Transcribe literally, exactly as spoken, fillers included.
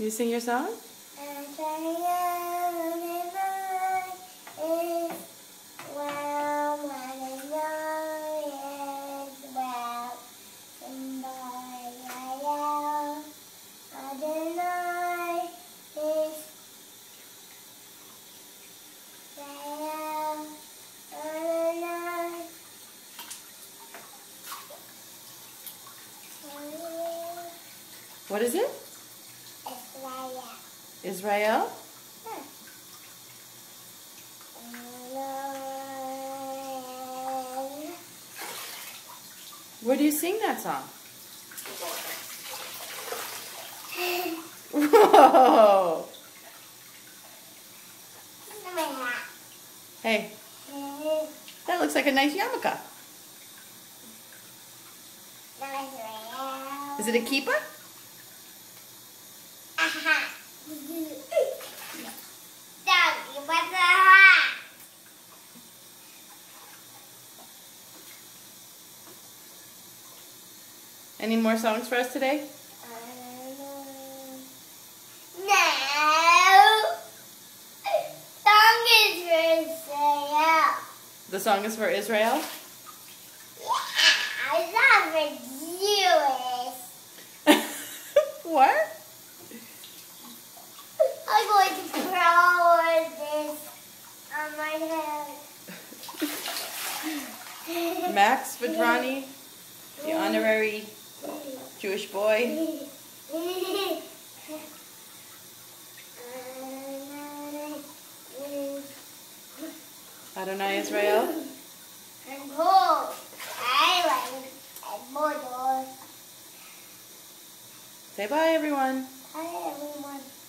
You sing your song? What is it? Israel. Israel? Huh. Where do you sing that song? Whoa! Hey, that looks like a nice yarmulke. Is it a keeper? Any more songs for us today? No. Song is for Israel. The song is for Israel? Yeah, it's not for Jewish. What? I'm going to throw this on my head. Max Vedrani, the honorary Jewish boy. Adonai Israel. And cold. Island and Mordor. Say bye, everyone. Hi, everyone.